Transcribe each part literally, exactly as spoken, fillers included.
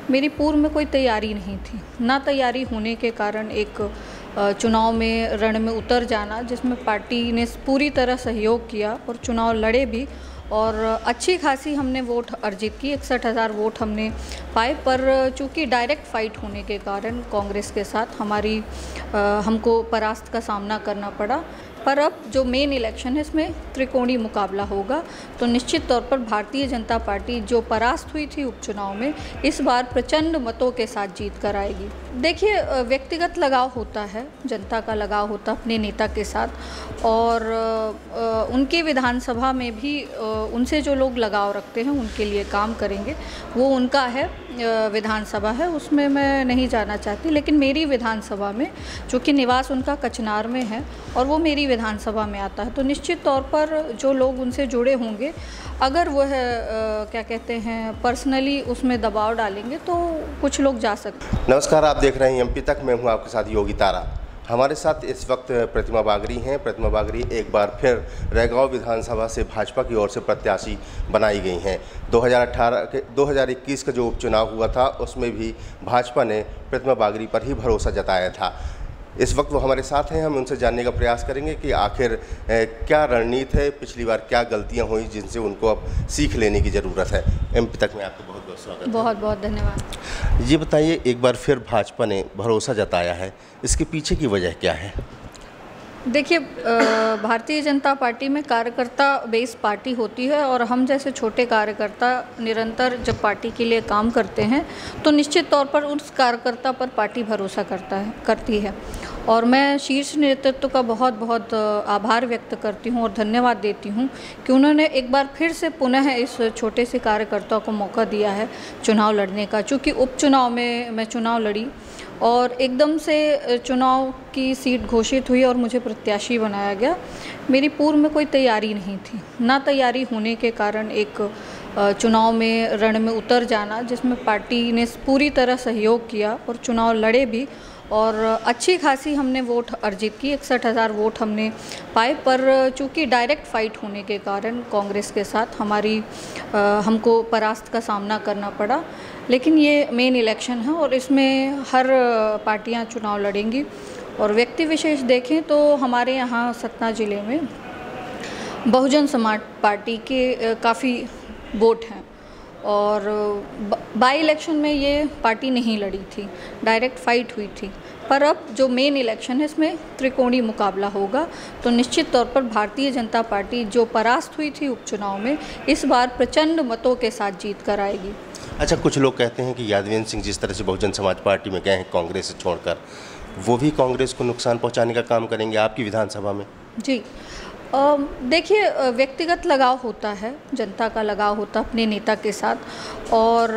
मेरी पूर्व में कोई तैयारी नहीं थी। ना तैयारी होने के कारण एक चुनाव में रण में उतर जाना, जिसमें पार्टी ने पूरी तरह सहयोग किया और चुनाव लड़े भी और अच्छी खासी हमने वोट अर्जित की, इकसठ हज़ार वोट हमने पाए। पर चूंकि डायरेक्ट फाइट होने के कारण कांग्रेस के साथ हमारी आ, हमको परास्त का सामना करना पड़ा। पर अब जो मेन इलेक्शन है इसमें त्रिकोणीय मुकाबला होगा, तो निश्चित तौर पर भारतीय जनता पार्टी जो परास्त हुई थी उपचुनाव में, इस बार प्रचंड मतों के साथ जीत कर आएगी। देखिए, व्यक्तिगत लगाव होता है, जनता का लगाव होता है अपने नेता के साथ, और उनके विधानसभा में भी उनसे जो लोग लगाव रखते हैं उनके लिए काम करेंगे। वो उनका है, विधानसभा है, उसमें मैं नहीं जाना चाहती। लेकिन मेरी विधानसभा में, जो कि निवास उनका कचनार में है और वो मेरी विधानसभा में आता है, तो निश्चित तौर पर जो लोग उनसे जुड़े होंगे, अगर वह क्या कहते हैं पर्सनली उसमें दबाव डालेंगे तो कुछ लोग जा सकते हैं। नमस्कार, आप देख रहे हैं एमपी तक। मैं हूं आपके साथ योगी तारा। हमारे साथ इस वक्त प्रतिमा बागरी हैं। प्रतिमा बागरी एक बार फिर रैगांव विधानसभा से भाजपा की ओर से प्रत्याशी बनाई गई हैं। दो हज़ार अठारह के दो हज़ार इक्कीस का जो उपचुनाव हुआ था उसमें भी भाजपा ने प्रतिमा बागरी पर ही भरोसा जताया था। इस वक्त वो हमारे साथ हैं। हम उनसे जानने का प्रयास करेंगे कि आखिर ए, क्या रणनीति है, पिछली बार क्या गलतियां हुई जिनसे उनको अब सीख लेने की ज़रूरत है। एमपी तक में आपका बहुत बहुत स्वागत है। बहुत बहुत धन्यवाद। ये बताइए, एक बार फिर भाजपा ने भरोसा जताया है, इसके पीछे की वजह क्या है? देखिए, भारतीय जनता पार्टी में कार्यकर्ता बेस पार्टी होती है और हम जैसे छोटे कार्यकर्ता निरंतर जब पार्टी के लिए काम करते हैं तो निश्चित तौर पर उस कार्यकर्ता पर पार्टी भरोसा करता है करती है और मैं शीर्ष नेतृत्व का बहुत बहुत आभार व्यक्त करती हूं और धन्यवाद देती हूं कि उन्होंने एक बार फिर से पुनः इस छोटे से कार्यकर्ता को मौका दिया है चुनाव लड़ने का। चूँकि उपचुनाव में मैं चुनाव लड़ी और एकदम से चुनाव की सीट घोषित हुई और मुझे प्रत्याशी बनाया गया। मेरी पूर्व में कोई तैयारी नहीं थी। ना तैयारी होने के कारण एक चुनाव में रण में उतर जाना, जिसमें पार्टी ने पूरी तरह सहयोग किया और चुनाव लड़े भी और अच्छी खासी हमने वोट अर्जित की, इकसठ हज़ार वोट हमने पाए। पर चूंकि डायरेक्ट फाइट होने के कारण कांग्रेस के साथ हमारी आ, हमको परास्त का सामना करना पड़ा। लेकिन ये मेन इलेक्शन है और इसमें हर पार्टियां चुनाव लड़ेंगी। और व्यक्ति विशेष देखें तो हमारे यहाँ सतना ज़िले में बहुजन समाज पार्टी के काफ़ी वोट हैं और बाई इलेक्शन में ये पार्टी नहीं लड़ी थी, डायरेक्ट फाइट हुई थी। पर अब जो मेन इलेक्शन है इसमें त्रिकोणीय मुकाबला होगा, तो निश्चित तौर पर भारतीय जनता पार्टी जो परास्त हुई थी उपचुनाव में, इस बार प्रचंड मतों के साथ जीत कर आएगी। अच्छा, कुछ लोग कहते हैं कि यादवेंद्र सिंह जिस तरह से बहुजन समाज पार्टी में गए हैं कांग्रेस से छोड़कर, वो भी कांग्रेस को नुकसान पहुंचाने का काम करेंगे आपकी विधानसभा में? जी, देखिए, व्यक्तिगत लगाव होता है, जनता का लगाव होता है अपने नेता के साथ, और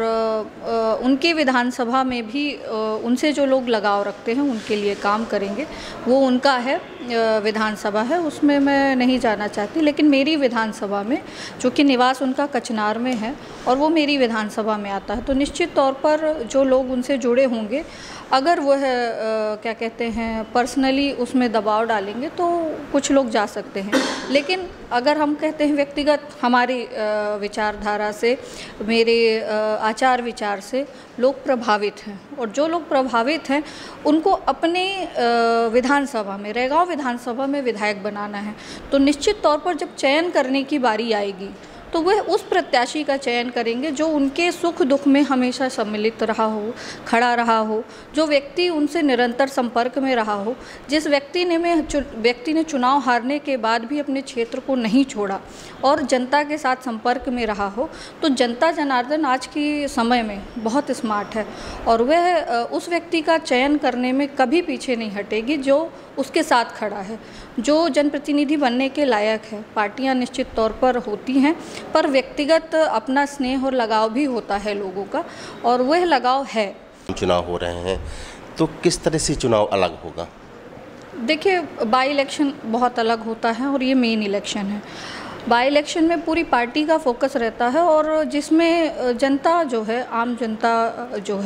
उनके विधानसभा में भी उनसे जो लोग लगाव रखते हैं उनके लिए काम करेंगे। वो उनका है, विधानसभा है, उसमें मैं नहीं जाना चाहती। लेकिन मेरी विधानसभा में, जो कि निवास उनका कचनार में है और वो मेरी विधानसभा में आता है, तो निश्चित तौर पर जो लोग उनसे जुड़े होंगे, अगर वह क्या कहते हैं पर्सनली उसमें दबाव डालेंगे तो कुछ लोग जा सकते हैं। लेकिन अगर हम कहते हैं व्यक्तिगत हमारी विचारधारा से, मेरे आचार विचार से लोग प्रभावित हैं और जो लोग प्रभावित हैं उनको अपने विधानसभा में, रैगांव विधानसभा में विधायक बनाना है, तो निश्चित तौर पर जब चयन करने की बारी आएगी तो वह उस प्रत्याशी का चयन करेंगे जो उनके सुख दुख में हमेशा सम्मिलित रहा हो, खड़ा रहा हो, जो व्यक्ति उनसे निरंतर संपर्क में रहा हो, जिस व्यक्ति ने में व्यक्ति ने चुनाव हारने के बाद भी अपने क्षेत्र को नहीं छोड़ा और जनता के साथ संपर्क में रहा हो। तो जनता जनार्दन आज के समय में बहुत स्मार्ट है और वह उस व्यक्ति का चयन करने में कभी पीछे नहीं हटेगी जो उसके साथ खड़ा है, जो जनप्रतिनिधि बनने के लायक है। पार्टियां निश्चित तौर पर होती हैं, पर व्यक्तिगत अपना स्नेह और लगाव भी होता है लोगों का, और वह लगाव है। चुनाव हो रहे हैं तो किस तरह से चुनाव अलग होगा? देखिए, बाई इलेक्शन बहुत अलग होता है और ये मेन इलेक्शन है। बाई इलेक्शन में पूरी पार्टी का फोकस रहता है और जिसमें जनता जो है, आम जनता जो है,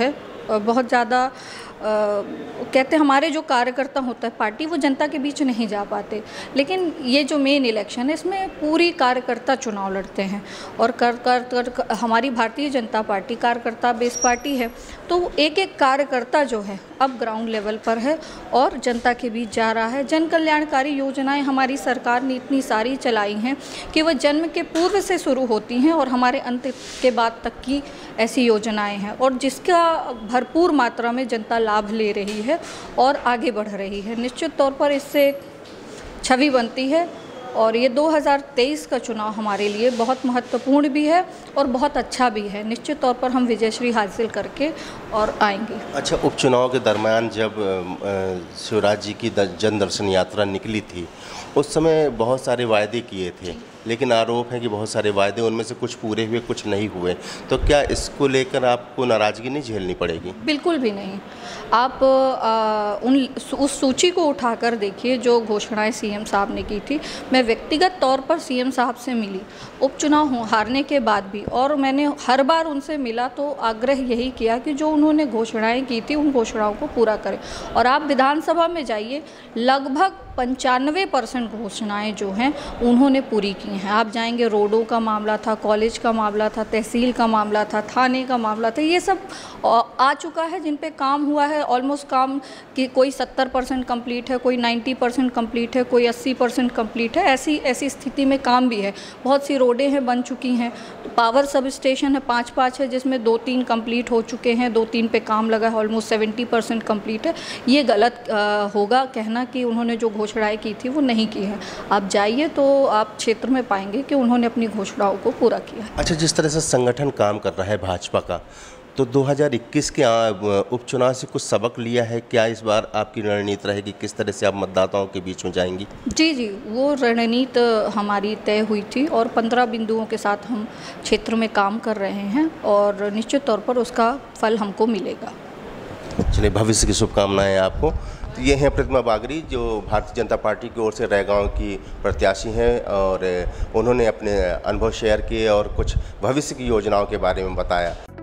बहुत ज़्यादा कहते हैं हमारे जो कार्यकर्ता होता है पार्टी, वो जनता के बीच नहीं जा पाते। लेकिन ये जो मेन इलेक्शन है इसमें पूरी कार्यकर्ता चुनाव लड़ते हैं और कर कर, कर, कर हमारी भारतीय जनता पार्टी कार्यकर्ता बेस पार्टी है, तो एक एक कार्यकर्ता जो है अब ग्राउंड लेवल पर है और जनता के बीच जा रहा है। जन कल्याणकारी योजनाएं हमारी सरकार ने इतनी सारी चलाई हैं कि वह जन्म के पूर्व से शुरू होती हैं और हमारे अंत के बाद तक की ऐसी योजनाएं हैं और जिसका भरपूर मात्रा में जनता लाभ ले रही है और आगे बढ़ रही है। निश्चित तौर पर इससे छवि बनती है और ये दो हज़ार तेईस का चुनाव हमारे लिए बहुत महत्वपूर्ण भी है और बहुत अच्छा भी है। निश्चित तौर पर हम विजयश्री हासिल करके और आएंगे। अच्छा, उपचुनाव के दरमियान जब शिवराज जी की जन दर्शन यात्रा निकली थी, उस समय बहुत सारे वायदे किए थे, लेकिन आरोप है कि बहुत सारे वायदे उनमें से कुछ पूरे हुए, कुछ नहीं हुए। तो क्या इसको लेकर आपको नाराज़गी नहीं झेलनी पड़ेगी? बिल्कुल भी नहीं। आप आ, उन उस सूची को उठाकर देखिए जो घोषणाएं सीएम साहब ने की थी। मैं व्यक्तिगत तौर पर सीएम साहब से मिली उपचुनाव हारने के बाद भी, और मैंने हर बार उनसे मिला तो आग्रह यही किया कि जो उन्होंने घोषणाएं की थी उन घोषणाओं को पूरा करें। और आप विधानसभा में जाइए, लगभग पंचानवे परसेंट घोषणाएँ जो हैं उन्होंने पूरी की हैं। आप जाएंगे, रोडों का मामला था, कॉलेज का मामला था, तहसील का मामला था, थाने का मामला था, ये सब आ चुका है जिन पे काम हुआ है। ऑलमोस्ट काम कि कोई सत्तर परसेंट कम्प्लीट है, कोई नब्बे परसेंट कम्प्लीट है, कोई अस्सी परसेंट कम्प्लीट है। ऐसी ऐसी स्थिति में काम भी है। बहुत सी रोडें हैं बन चुकी हैं, तो पावर सब स्टेशन है पाँच पाँच है जिसमें दो तीन कम्प्लीट हो चुके हैं, दो तीन पे काम लगा है, ऑलमोस्ट सेवेंटी परसेंट कम्प्लीट है। ये गलत आ, होगा कहना कि उन्होंने जो घोषणाएँ की थी वो नहीं की है। आप जाइए तो आप क्षेत्र में पाएंगे कि उन्होंने अपनी घोषणाओं को पूरा किया। अच्छा, जिस तरह से संगठन काम कर रहा है भाजपा का, तो दो हज़ार इक्कीस के उपचुनाव से कुछ सबक लिया है क्या? इस बार आपकी रणनीति रहेगी, किस तरह से आप मतदाताओं के बीच में जाएंगी? जी जी, वो रणनीति हमारी तय हुई थी और पंद्रह बिंदुओं के साथ हम क्षेत्र में काम कर रहे हैं और निश्चित तौर पर उसका फल हमको मिलेगा। चलिए, भविष्य की शुभकामनाएं आपको। तो ये हैं प्रतिमा बागरी, जो भारतीय जनता पार्टी की ओर से रैगांव की प्रत्याशी हैं और उन्होंने अपने अनुभव शेयर किए और कुछ भविष्य की योजनाओं के बारे में बताया।